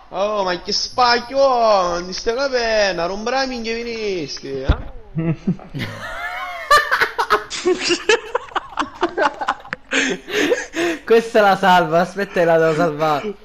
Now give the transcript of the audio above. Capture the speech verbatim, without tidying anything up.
Oh, ma che spacchio! Oh, non stai capendo? Non bravi minchia venisti, eh? Questa la salva, aspetta che la devo salvare.